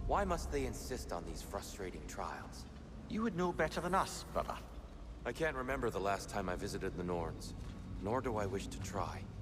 Why must they insist on these frustrating trials? You would know better than us, brother. I can't remember the last time I visited the Norns, nor do I wish to try.